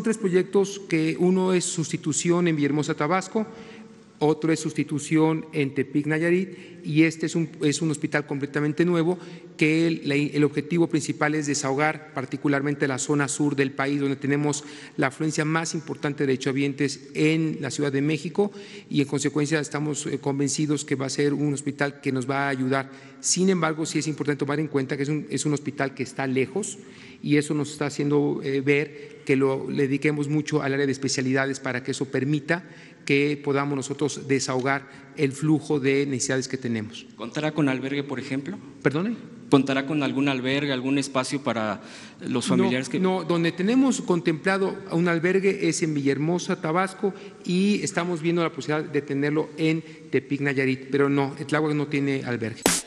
Tres proyectos, que uno es sustitución en Villahermosa, Tabasco, otro es sustitución en Tepic, Nayarit, y este es un hospital completamente nuevo, que el objetivo principal es desahogar particularmente la zona sur del país, donde tenemos la afluencia más importante de derechohabientes en la Ciudad de México, y en consecuencia estamos convencidos que va a ser un hospital que nos va a ayudar. Sin embargo, sí es importante tomar en cuenta que es un hospital que está lejos, y eso nos está haciendo ver que le dediquemos mucho al área de especialidades para que eso permita que podamos nosotros desahogar el flujo de necesidades que tenemos. ¿Contará con albergue, por ejemplo? ¿Perdone? ¿Contará con algún albergue, algún espacio para los familiares que… No, donde tenemos contemplado un albergue es en Villahermosa, Tabasco, y estamos viendo la posibilidad de tenerlo en Tepic, Nayarit, pero no, Tláhuac no tiene albergue.